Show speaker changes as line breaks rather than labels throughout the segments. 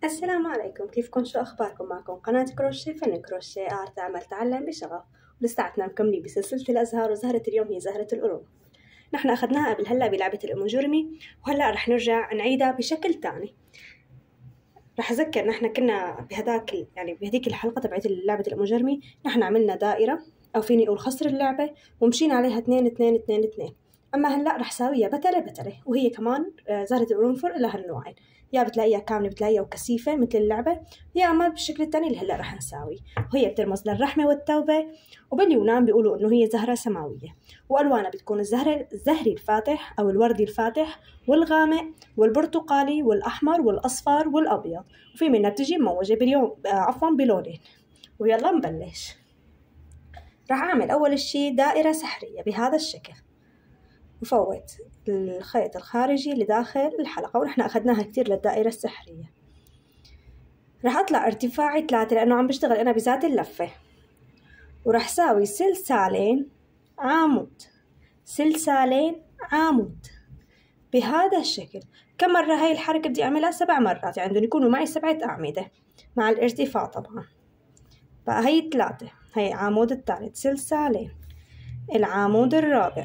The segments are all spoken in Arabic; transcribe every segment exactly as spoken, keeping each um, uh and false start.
السلام عليكم، كيفكم؟ شو أخباركم؟ معكم قناة كروشيه فن كروشيه آرت عمل تعلم بشغف. ولساتنا مكملين بسلسلة الأزهار، وزهرة اليوم هي زهرة القرون. نحن أخذناها قبل هلا بلعبة الأموجرمي، وهلا رح نرجع نعيدها بشكل تاني. رح أذكر نحن كنا بهداك يعني بهديك الحلقة تبعت لعبة الأموجرمي، نحن عملنا دائرة أو فيني أقول خصر اللعبة ومشينا عليها اثنين اثنين اثنين اثنين. أما هلا رح ساويها بتلة بتلة، وهي كمان زهرة القرنفل لها النوعين، يا بتلاقيها كاملة بتلاقيها وكثيفة مثل اللعبة، يا أما بالشكل الثاني اللي هلا رح نساوي، وهي بترمز للرحمة والتوبة، وباليونان بيقولوا إنه هي زهرة سماوية، وألوانها بتكون الزهر الزهري الفاتح أو الوردي الفاتح والغامق والبرتقالي والأحمر والأصفر والأبيض، وفي منها بتجي مموجة باليوم آه عفوا بلونين. ويلا نبلش. رح أعمل أول شي دائرة سحرية بهذا الشكل، وفوت الخيط الخارجي لداخل الحلقة، ونحن أخذناها كتير للدائرة السحرية. رح أطلع ارتفاعي ثلاثة لأنه عم بشتغل أنا بذات اللفة، ورح ساوي سلسالين عامود سلسالين عامود بهذا الشكل. كم مرة هاي الحركة بدي أعملها؟ سبع مرات، يعني بدهم يكونوا معي سبعة أعمدة مع الارتفاع طبعا. بقى هاي ثلاثة، هاي عامود الثالث سلسالين، العامود الرابع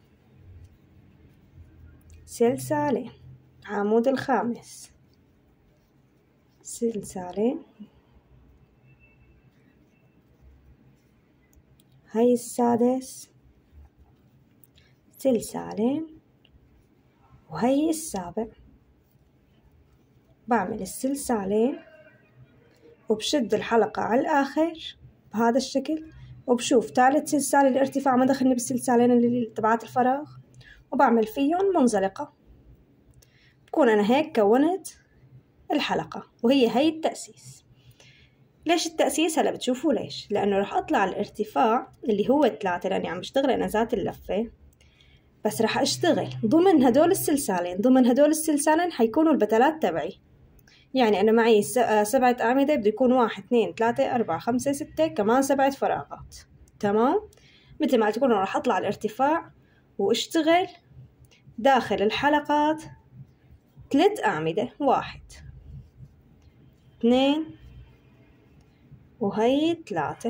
سلسالين، عامود الخامس سلسالين، هاي السادس سلسالين، وهي السابع. بعمل السلسالين وبشد الحلقة على الآخر بهذا الشكل، وبشوف ثالث سلسال الارتفاع ما دخلني بالسلسالين اللي تبعات الفراغ، وبعمل فيهم منزلقة. بكون أنا هيك كونت الحلقة، وهي هي التأسيس. ليش التأسيس؟ هلا بتشوفوا ليش. لأنه رح أطلع الارتفاع اللي هو ثلاثة، لأني عم بشتغل أنا ذات اللفة، بس رح أشتغل ضمن هدول السلسالين. ضمن هدول السلسالين حيكونوا البتلات تبعي، يعني أنا معي سبعة أعمدة، بده يكون واحد اثنين ثلاثة أربعة خمسة ستة، كمان سبعة فراغات. تمام؟ مثل ما تكونوا رح أطلع الارتفاع واشتغل داخل الحلقات ثلاث أعمدة، واحد اثنين وهي ثلاثة.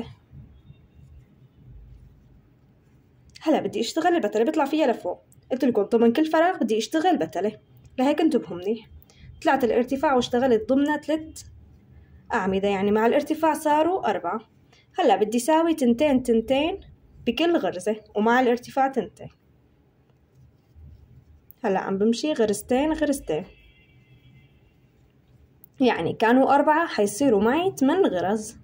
هلا بدي اشتغل البتلة بيطلع فيها لفوق. قلت لكم ضمن كل فراغ بدي اشتغل بتلة، لهيك انتبهوا منيح. طلعت الارتفاع واشتغلت ضمن ثلاث أعمدة، يعني مع الارتفاع صاروا أربعة. هلا بدي ساوي تنتين تنتين بكل غرزة، ومع الارتفاع تنتين. هلا عم بمشي غرزتين غرزتين، يعني كانوا أربعة حيصيروا معي ثمان غرز.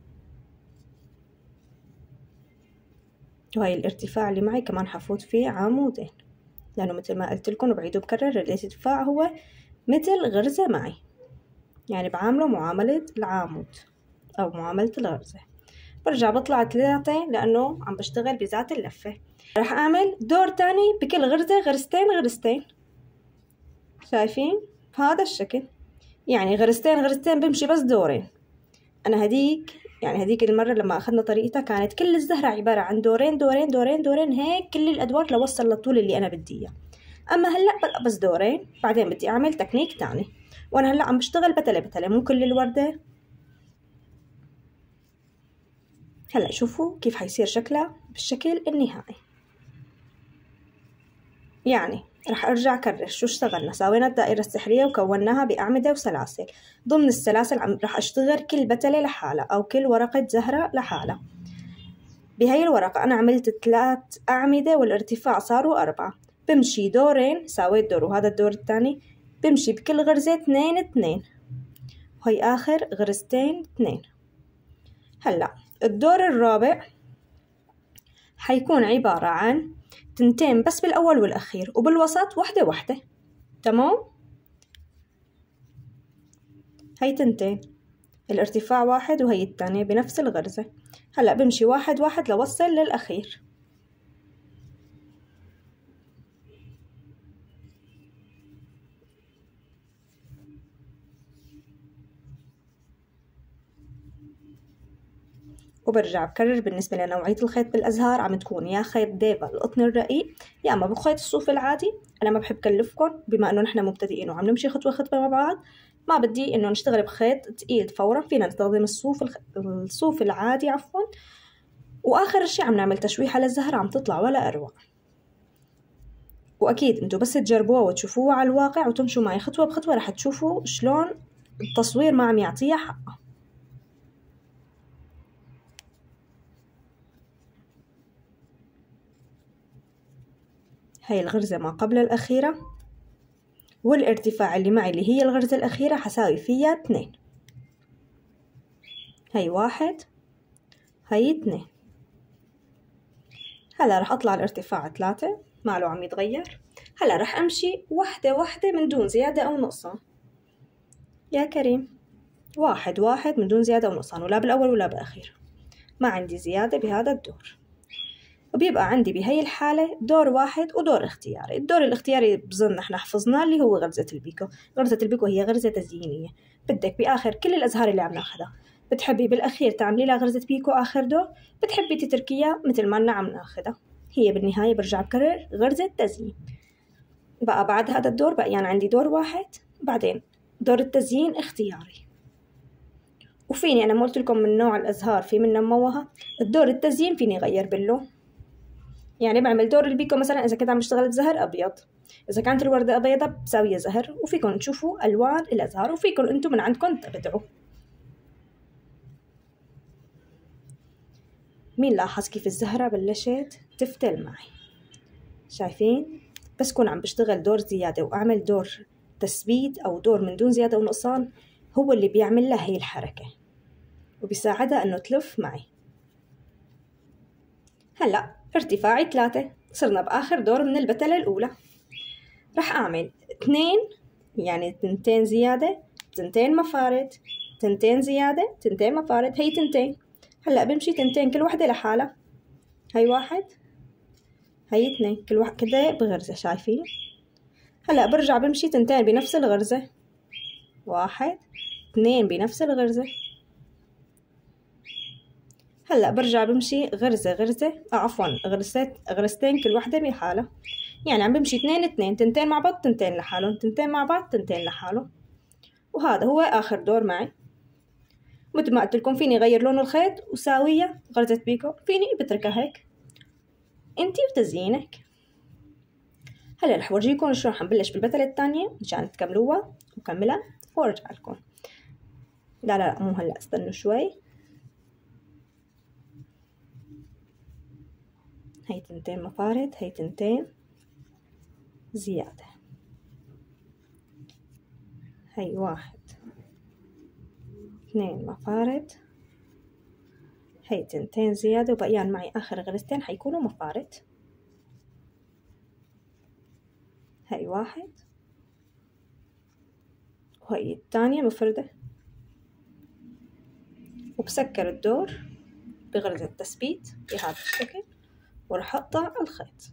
وهي الارتفاع اللي معي كمان حفوت فيه عمودين، لأنه مثل ما قلت لكم وبعيد وبكرر، الارتفاع هو مثل غرزة معي، يعني بعامله معاملة العامود أو معاملة الغرزة. برجع بطلع ثلاثة لأنه عم بشتغل بذات اللفة. رح أعمل دور تاني بكل غرزة غرزتين غرزتين، شايفين بهذا الشكل، يعني غرزتين غرزتين بمشي بس دورين. أنا هديك يعني هديك المرة لما أخذنا طريقتها كانت كل الزهرة عبارة عن دورين دورين دورين دورين، هيك كل الأدوار لوصل للطول اللي أنا بدي إياه. أما هلأ بس دورين، بعدين بدي أعمل تكنيك تاني، وأنا هلأ عم بشتغل بتلة بتلة مو كل الوردة. هلأ شوفوا كيف حيصير شكلها بالشكل النهائي. يعني رح أرجع أكرر شو اشتغلنا. سوينا الدائرة السحرية وكوناها بأعمدة وسلاسل. ضمن السلاسل عم رح أشتغل كل بتلة لحالها أو كل ورقة زهرة لحالها. بهاي الورقة أنا عملت ثلاث أعمدة والارتفاع صاروا أربعة. بمشي دورين، سويت دور وهذا الدور الثاني، بمشي بكل غرزة اثنين اثنين، وهي آخر غرزتين اثنين. هلأ الدور الرابع حيكون عبارة عن تنتين بس بالأول والأخير، وبالوسط وحدة وحدة. تمام؟ هي تنتين، الارتفاع واحد وهي الثانية بنفس الغرزة. هلأ بمشي واحد واحد لوصل للأخير. وبرجع بكرر بالنسبة لنوعية الخيط بالأزهار عم تكون يا خيط ديفا القطن الرقيق، يا أما بخيط الصوف العادي. أنا ما بحب كلفكم بما إنه نحن مبتدئين وعم نمشي خطوة خطوة مع بعض، ما بدي إنه نشتغل بخيط تقيل فورا، فينا نستخدم الصوف الخ... الصوف العادي عفوا. وآخر شي عم نعمل تشويحة للزهرة عم تطلع ولا أروع. وأكيد أنتوا بس تجربوها وتشوفوها على الواقع وتمشوا معي خطوة بخطوة رح تشوفوا شلون التصوير ما عم يعطيها حقها. هاي الغرزة ما قبل الأخيرة، والارتفاع اللي معي اللي هي الغرزة الأخيرة حساوي فيها اثنين. هاي واحد، هاي اثنين. هلا رح أطلع الارتفاع ثلاثة، ماله عم يتغير. هلا رح أمشي وحدة وحدة من دون زيادة أو نقصان. يا كريم، واحد واحد من دون زيادة أو نقصان، ولا بالأول ولا بالأخير، ما عندي زيادة بهذا الدور. وبيبقى عندي بهي الحالة دور واحد ودور اختياري. الدور الاختياري بظن احنا حفظناه اللي هو غرزة البيكو. غرزة البيكو هي غرزة تزيينية، بدك بآخر كل الأزهار اللي عم ناخدها بتحبي بالأخير تعملي لها غرزة بيكو آخر دور، بتحبي تتركيها مثل ما عم ناخدها. هي بالنهاية برجع بكرر غرزة تزيين. بقى بعد هذا الدور بقى يعني عندي دور واحد، بعدين دور التزيين اختياري. وفيني أنا ما قلت لكم من نوع الأزهار في منها موهة، الدور التزيين فيني أغير باللون. يعني بعمل دور البيكو مثلا إذا كنت عم بشتغل بزهر أبيض، إذا كانت الوردة بيضة بساوية زهر، وفيكم تشوفوا ألوان الأزهار وفيكم أنتم من عندكم تبدعوا. مين لاحظ كيف الزهرة بلشت تفتل معي؟ شايفين؟ بس كون عم بشتغل دور زيادة وأعمل دور تثبيت أو دور من دون زيادة ونقصان هو اللي بيعمل لها هي الحركة وبيساعدها أنه تلف معي. هلأ ارتفاعي ثلاثة، صرنا بآخر دور من البتلة الأولى. رح أعمل اثنين، يعني تنتين زيادة، تنتين مفارد، تنتين زيادة، تنتين مفارد، هي تنتين. هلأ بمشي تنتين كل وحدة لحالها. هي واحد، هي اثنين، كل واحد كده بغرزة. شايفين؟ هلأ برجع بمشي تنتين بنفس الغرزة، واحد اثنين بنفس الغرزة. هلأ برجع بمشي غرزة غرزة آه عفوا غرزتين غرزتين كل وحدة بحالة. يعني عم بمشي اثنين اثنين، تنتين مع بعض، تنتين لحالهم، تنتين مع بعض، تنتين لحالهم. وهذا هو آخر دور معي. مثل ما قلت لكم فيني غير لون الخيط وساوية غرزة بيكو، فيني بتركها هيك انتي وتزيينك. هلا رح ورجيكم شلون حنبلش بالبتلة الثانية مشان تكملوها وكملها وارجع لكم. لا لا لا مو هلا، استنوا شوي. هي تنتين مفارد، هي تنتين زيادة، هي واحد اثنين مفارد، هي تنتين زيادة، وبقيان معي آخر غرزتين حيكونوا مفارد. هي واحد وهي الثانية مفردة، وبسكر الدور بغرزة تثبيت بهذا الشكل ورح أقطع الخيط.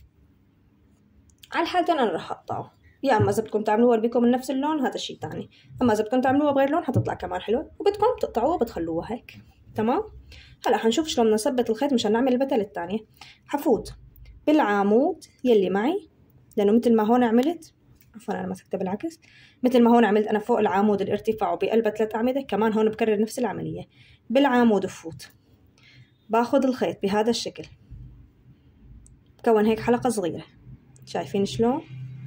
على الحالتين أنا رح أقطعه، يا أما إذا بدكم تعملوها بيكم من نفس اللون هذا شيء تاني، أما إذا بدكم تعملوها بغير لون حتطلع كمان حلوة، وبدكم تقطعوها بتخلوها هيك. تمام؟ هلا حنشوف شلون بدنا نثبت الخيط مشان نعمل البتلة الثانية. حفوت بالعمود يلي معي، لأنه مثل ما هون عملت، عفوا أنا مسكتها بالعكس، مثل ما هون عملت أنا فوق العمود الارتفاع وبقلبها ثلاث أعمدة، كمان هون بكرر نفس العملية. بالعمود بفوت، باخذ الخيط بهذا الشكل، بكون هيك حلقة صغيرة. شايفين شلون؟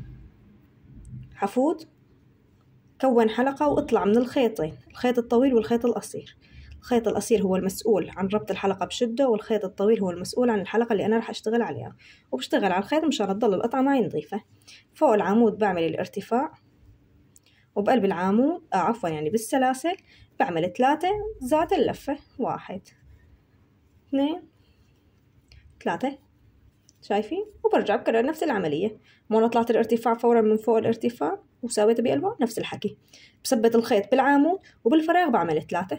حفوت كون حلقة واطلع من الخيطين، الخيط الطويل والخيط القصير. الخيط القصير هو المسؤول عن ربط الحلقة بشدة، والخيط الطويل هو المسؤول عن الحلقة اللي أنا رح أشتغل عليها، وبشتغل على الخيط مشان تضل القطعة معي نظيفة. فوق العمود بعمل الارتفاع، وبقلب العمود آه عفوا يعني بالسلاسل بعمل ثلاثة ذات اللفة، واحد اثنين ثلاثة. شايفين؟ وبرجع بكرر نفس العملية. مو طلعت الارتفاع فورا من فوق الارتفاع وسويته بقلبه، نفس الحكي. بثبت الخيط بالعمود وبالفراغ بعمل ثلاثة،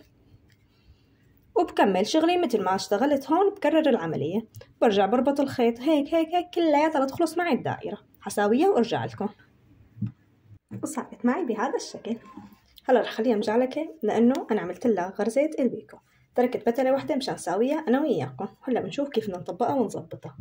وبكمل شغلي مثل ما اشتغلت هون. بكرر العملية، برجع بربط الخيط هيك هيك هيك كلياتها لتخلص معي الدائرة. حساويها وارجع لكم. وصارت معي بهذا الشكل. هلا رح خليها مجعلكة لأنه أنا عملت لها غرزة البيكو، تركت بتلة واحدة مشان ساويها أنا وياكم. هلا بنشوف كيف بدنا نطبقها ونظبطها.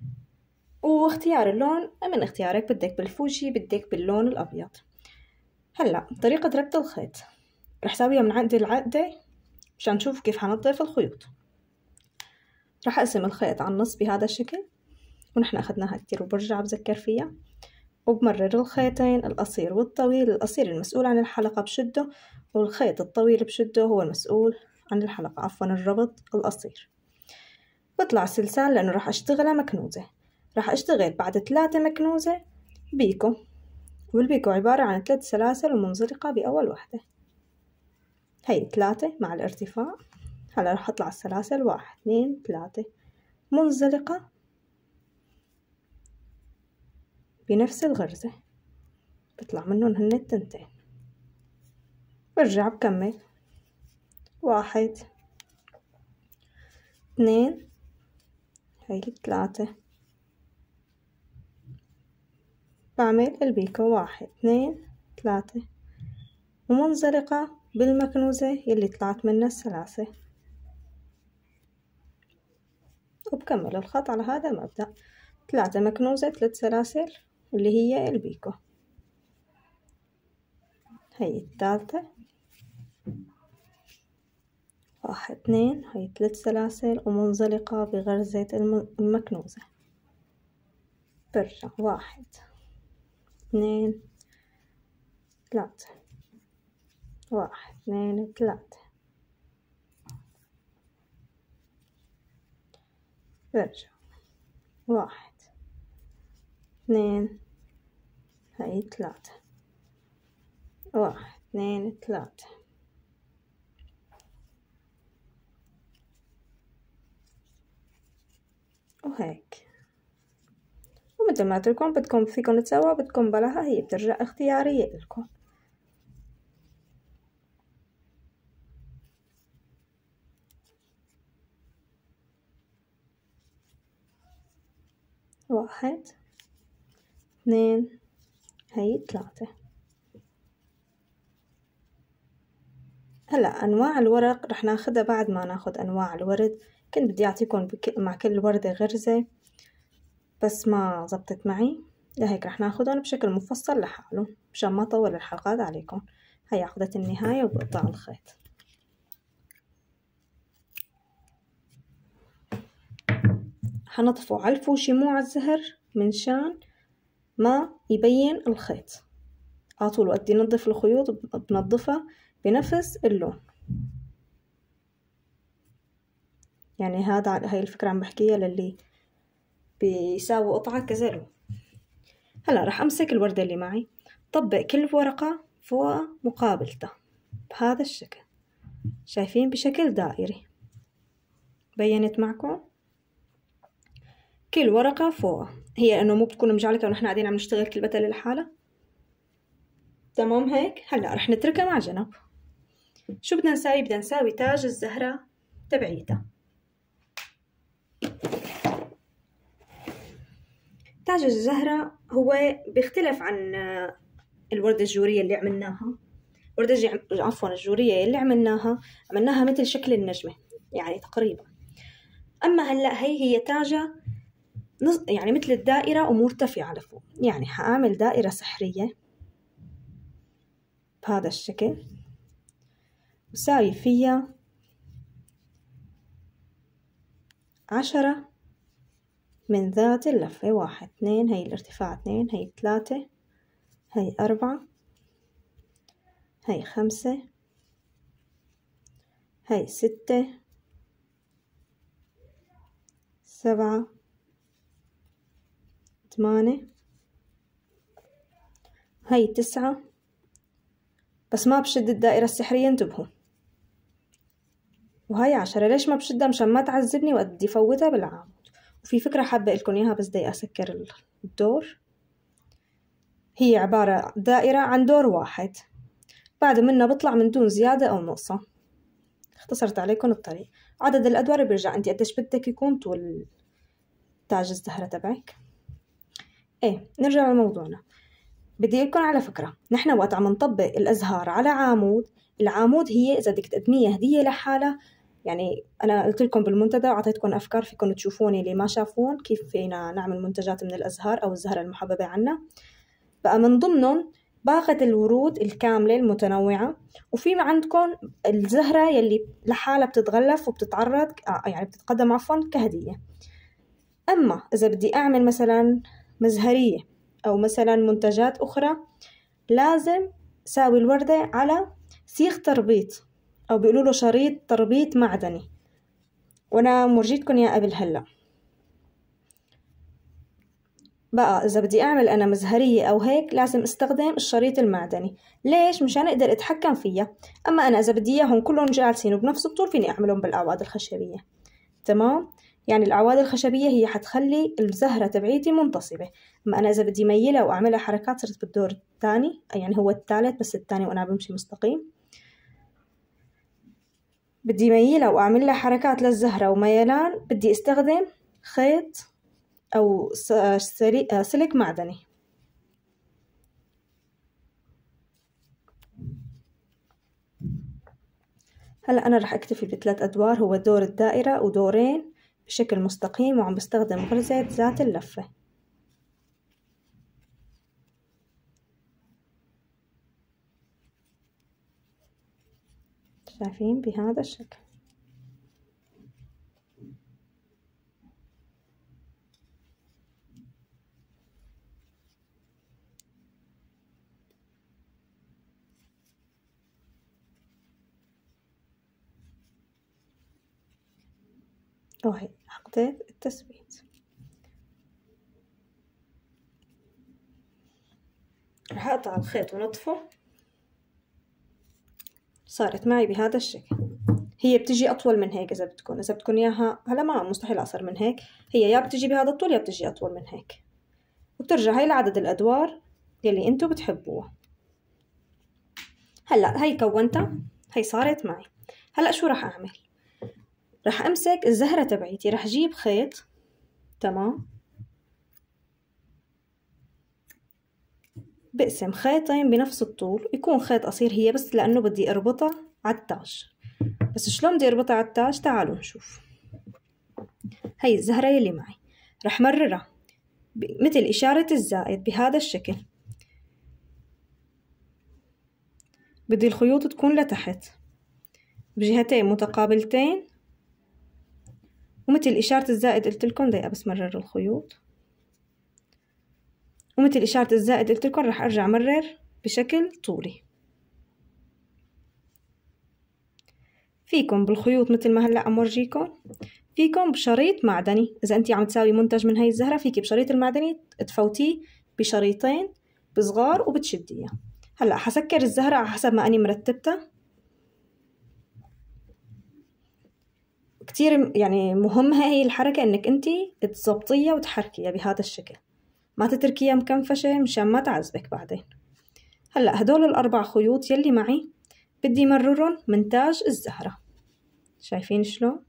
واختيار اللون من اختيارك، بدك بالفوشي بدك باللون الأبيض. هلا طريقة ربط الخيط رح ساويها من عقدة لعقدة مشان نشوف كيف حنظف الخيوط. رح أقسم الخيط على النص بهذا الشكل، ونحن أخذناها كتير وبرجع بذكر فيها، وبمرر الخيطين القصير والطويل. القصير المسؤول عن الحلقة بشده، والخيط الطويل بشده هو المسؤول عن الحلقة، عفوا الربط القصير. بطلع سلسال لأنه راح أشتغلها مكنوزة. راح أشتغل بعد ثلاثة مكنوزة بيكو، والبيكو عبارة عن ثلاث سلاسل ومنزلقة بأول واحدة. هي ثلاثة مع الارتفاع. هلا راح أطلع السلاسل واحد اثنين ثلاثة منزلقة بنفس الغرزة، بطلع منهم هن التنتين. برجع بكمل واحد اثنين، هي ثلاثة، بعمل البيكو واحد اثنين ثلاثة ومنزلقة بالمكنوزة يلي طلعت منها السلاسل، وبكمل الخط على هذا المبدأ. ثلاثة مكنوزة ثلاث سلاسل اللي هي البيكو. هي الثالثة واحد اثنين، هي ثلاث سلاسل ومنزلقة بغرزة المكنوزة. برجع واحد اثنين ثلاثة، واحد اثنين ثلاثة، برجع واحد اثنين، هي ثلاثة، واحد اثنين ثلاثة، وهيك. ومثل ما قلت لكم بدكم فيكم تسووا بدكم بلاها، هي بترجع اختيارية لكم. واحد اثنين، هي ثلاثة. هلا أنواع الورق رح ناخدها بعد ما ناخد أنواع الورد. كنت بدي أعطيكم مع كل وردة غرزة بس ما زبطت معي، لهيك رح ناخدهم بشكل مفصل لحالهم مشان ما أطول الحلقات عليكم. هي عقدة النهاية وبقطع الخيط. حنطفو على الفوشي مو على الزهر منشان ما يبين الخيط. عطول وقت ننظف الخيوط بنظفها بنفس اللون. يعني هذا هاي الفكرة عم بحكيها للي بيساووا قطعة كذا لون. هلا رح أمسك الوردة اللي معي، طبق كل ورقة فوق مقابلتها بهذا الشكل. شايفين بشكل دائري؟ بينت معكم؟ كل ورقة فوق، هي انه مو بتكون مجعلكة ونحن قاعدين عم نشتغل كل بتلة لحالها. تمام هيك. هلا رح نتركها مع جنب. شو بدنا نساوي؟ بدنا نساوي تاج الزهرة تبعيتها. تاج الزهرة هو بيختلف عن الوردة الجورية اللي عملناها. وردة عفوا الجورية اللي عملناها عملناها مثل شكل النجمة يعني تقريبا. أما هلا هي هي تاجة يعني مثل الدائرة ومرتفعة لفوق. يعني حأعمل دائرة سحرية بهذا الشكل وساوي فيها عشرة من ذات اللفة. واحد اثنين، هي الارتفاع اثنين، هي ثلاثة، هي أربعة، هي خمسة، هي ستة، سبعة، ثمانية، هي تسعة. بس ما بشد الدائرة السحرية انتبهوا. وهي عشرة. ليش ما بشدها؟ مشان ما تعذبني وقت بدي فوتها بالعامود. وفي فكرة حابة لكم اياها بس بدي اسكر الدور. هي عبارة دائرة عن دور واحد، بعد منها بطلع من دون زيادة او نقصان. اختصرت عليكم الطريق. عدد الادوار بيرجع انت قديش بدك يكون طول تاج الزهرة تبعك. ايه نرجع لموضوعنا. بدي لكم على فكرة، نحن وقت عم نطبق الازهار على عامود، العامود هي اذا بدك تقدميها هدية لحالها. يعني انا قلت لكم بالمنتدى وعطيتكم افكار فيكم تشوفوني اللي ما شافون كيف فينا نعمل منتجات من الازهار او الزهرة المحببة عنا. بقى من ضمنهم باخذ الورود الكاملة المتنوعة، وفي عندكم الزهرة يلي لحالها بتتغلف وبتتعرض يعني بتتقدم عفوا كهدية. أما إذا بدي أعمل مثلا مزهرية أو مثلا منتجات أخرى، لازم ساوي الوردة على سيخ تربيط أو بيقولوا له شريط تربيط معدني، وأنا مرجيتكم يا قبل هلأ. بقى إذا بدي أعمل أنا مزهرية أو هيك لازم استخدم الشريط المعدني. ليش؟ مشان أقدر أتحكم فيها. أما أنا إذا بدي إياهم كلهم جالسين وبنفس الطول فيني أعملهم بالأعواد الخشبية. تمام؟ يعني الأعواد الخشبية هي حتخلي الزهرة تبعيتي منتصبة. أما أنا إذا بدي ميلها وأعملها حركات صرت بالدور الثاني، يعني هو الثالث بس الثاني وأنا بمشي مستقيم، بدي ميلها وأعمل لها حركات للزهرة وميلان، بدي استخدم خيط أو سلك معدني. هلأ أنا رح أكتفي بثلاث أدوار، هو دور الدائرة ودورين بشكل مستقيم، وعم بستخدم غرزة ذات اللفة. شايفين بهذا الشكل. وهي عقدة التثبيت. رح أقطع الخيط ونطفه. صارت معي بهذا الشكل. هي بتجي أطول من هيك إذا بدكم، إذا بدكم إياها هلا ما مستحيل أقصر من هيك، هي يا بتجي بهذا الطول يا بتجي أطول من هيك، وبترجع هاي لعدد الأدوار يلي أنتوا بتحبوها. هلا هاي كونتها، هاي صارت معي. هلا شو رح أعمل؟ رح أمسك الزهرة تبعيتي، رح أجيب خيط، تمام، بقسم خيطين بنفس الطول، يكون خيط قصير هي بس لأنه بدي أربطها على التاج. بس شلون بدي أربطها على التاج؟ تعالوا نشوف. هاي الزهرة يلي معي رح مررها مثل إشارة الزائد بهذا الشكل، بدي الخيوط تكون لتحت بجهتين متقابلتين، ومثل إشارة الزائد قلت لكم دقيقة بس مرر الخيوط، ومثل إشارة الزائد قلت لكم رح أرجع مرر بشكل طولي. فيكم بالخيوط مثل ما هلأ عم ورجيكم، فيكم بشريط معدني. إذا أنتي عم تساوي منتج من هاي الزهرة فيكي بشريط المعدني تفوتيه بشريطين بصغار وبتشديها. هلأ حسكر الزهرة على حسب ما أني مرتبتها. كتير يعني مهمة هي الحركة إنك أنتي تزبطيها وتحركيها بهذا الشكل، ما تتركيها مكنفشة مشان ما تعذبك بعدين. هلأ هدول الأربع خيوط يلي معي بدي مررهم من تاج الزهرة. شايفين شلون؟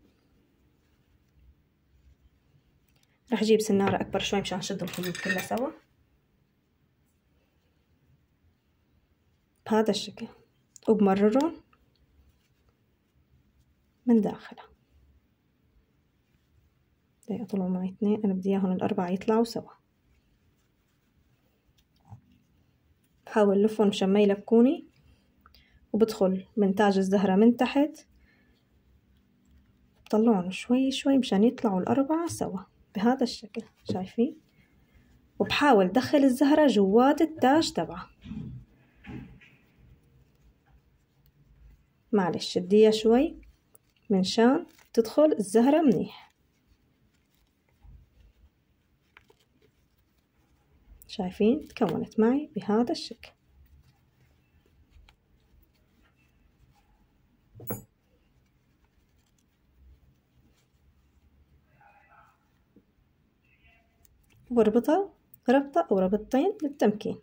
رح أجيب سنارة أكبر شوي مشان شد الخيوط كلها سوا بهذا الشكل، وبمررهم من داخلها. بدي أطلعوا معي اثنين، أنا بدي إياهم الأربعة يطلعوا سوا. بحاول لفهم مشان ما يلكوني، وبدخل من تاج الزهرة من تحت، بطلعهم شوي شوي مشان يطلعوا الأربعة سوا بهذا الشكل. شايفين؟ وبحاول دخل الزهرة جوات التاج تبعها. معلش شديها شوي من شان تدخل الزهرة منيح. شايفين؟ تكونت معي بهذا الشكل. واربطها ربطة أو ربطتين للتمكين.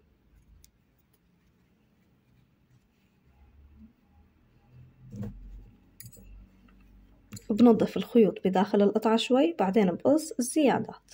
وبنظف الخيوط بداخل القطعة شوي، بعدين بقص الزيادات.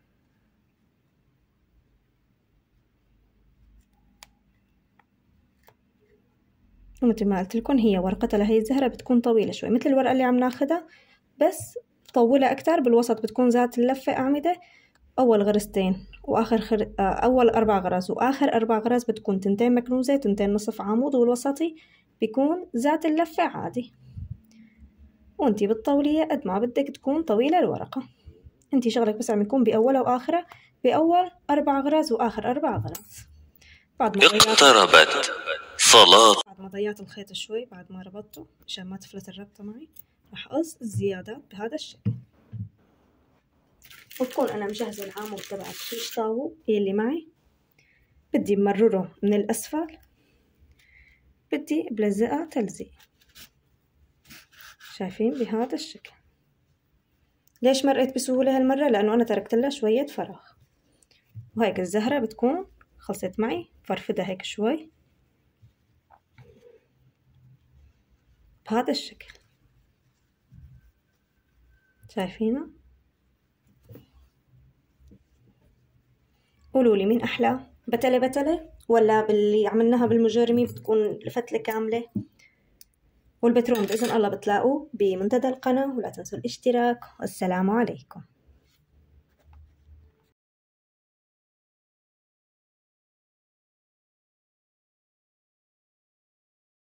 ومثل ما قلت لكم هي ورقتها لهي الزهرة بتكون طويلة شوي مثل الورقة اللي عم ناخدها، بس طولها أكتر بالوسط بتكون ذات اللفة أعمدة، أول غرزتين وآخر خر... أول أربع غرز وآخر أربع غرز بتكون تنتين مكنوزة تنتين نصف عمود، والوسطي بيكون ذات اللفة عادي. وانتي بالطولية قد ما بدك تكون طويلة الورقة. انتي شغلك بس عم يكون بأولها وآخرها، بأول أربع غرز وآخر أربع غرز. بعد ما
اقتربت صلاة
بعد ما ضيعت الخيط شوي بعد ما ربطته عشان ما تفلت الربطة معي، راح أقص الزيادات بهذا الشكل. وبكون أنا مجهزة العامل تبع الشيش طاوو اللي معي، بدي بمرره من الأسفل، بدي بلزقها تلزيق، شايفين بهذا الشكل. ليش مرقت بسهولة هالمرة؟ لأنه أنا تركت لها شوية فراغ. وهيك الزهرة بتكون خلصت معي، فرفدها هيك شوي بهذا الشكل، شايفينها؟ قولولي مين أحلى، بتلة بتلة ولا باللي عملناها بالمجرمي بتكون الفتلة كاملة؟ والبترون بإذن الله بتلاقوه بمنتدى القناة، ولا تنسوا الاشتراك، والسلام عليكم.